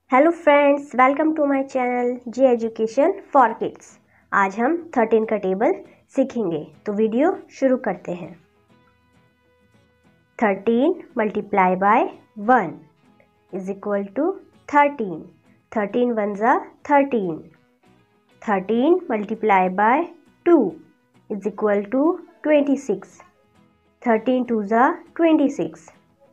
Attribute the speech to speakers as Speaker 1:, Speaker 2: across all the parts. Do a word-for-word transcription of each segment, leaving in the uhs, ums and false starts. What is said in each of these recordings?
Speaker 1: Hello friends, welcome to my channel G education for kids. आज हम thirteen का table सीखेंगे, तो वीडियो शुरू करते हैं। Thirteen multiply by one is equal to thirteen. Thirteen one ज़ा thirteen. Thirteen multiply by two is equal to twenty six. Thirteen two ज़ा twenty six.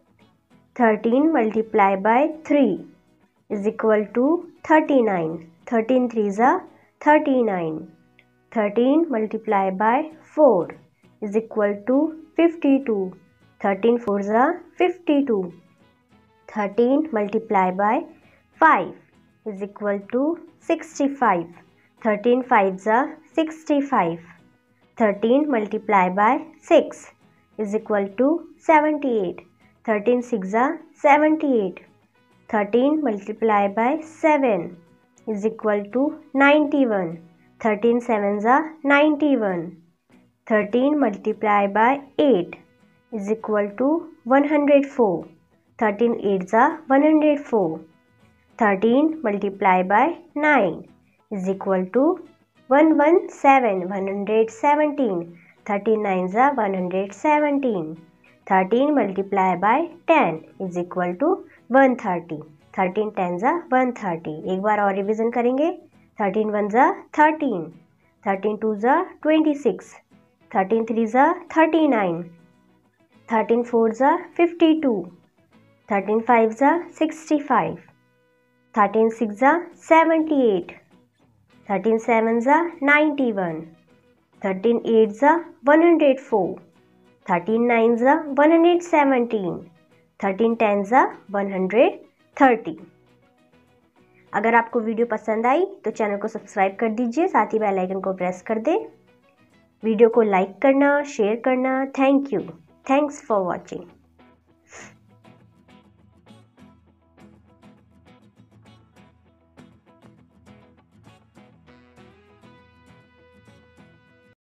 Speaker 1: Thirteen multiply by three is equal to thirty-nine. thirteen threes are thirty-nine. thirteen multiplied by four is equal to fifty-two. thirteen fours are fifty-two. thirteen multiplied by five is equal to sixty-five. thirteen fives are sixty-five. thirteen multiplied by six is equal to seventy-eight. thirteen six are seventy-eight. thirteen multiplied by seven is equal to ninety-one. thirteen sevens are ninety-one. thirteen multiplied by eight is equal to one hundred four. thirteen eights are one hundred four. thirteen multiplied by nine is equal to one hundred seventeen. one hundred seventeen. thirteen nines are one hundred seventeen. thirteen multiplied by ten is equal to one thirty. Thirteen ten ज़ा one thirty. एक बार और revision करेंगे। Thirteen one ज़ा thirteen. Thirteen two ज़ा twenty six. Thirteen three ज़ा thirty nine. Thirteen four ज़ा fifty two. Thirteen five ज़ा सिक्सटी फाइव। थर्टीन सिक्स ज़ा सेवेंटी एट। थर्टीन सेवन ज़ा नाइन्टी वन। थर्टीन एट ज़ा one hundred four. Thirteen nine ज़ा one hundred seventeen. Thirteen ten ज़ा one hundred thirty. अगर आपको video पसंद आई तो चैनल को सब्सक्राइब कर दीजिए, साथ ही बेल आइकन को प्रेस कर दें। वीडियो को लाइक करना, शेयर करना। Thank you. Thanks for watching.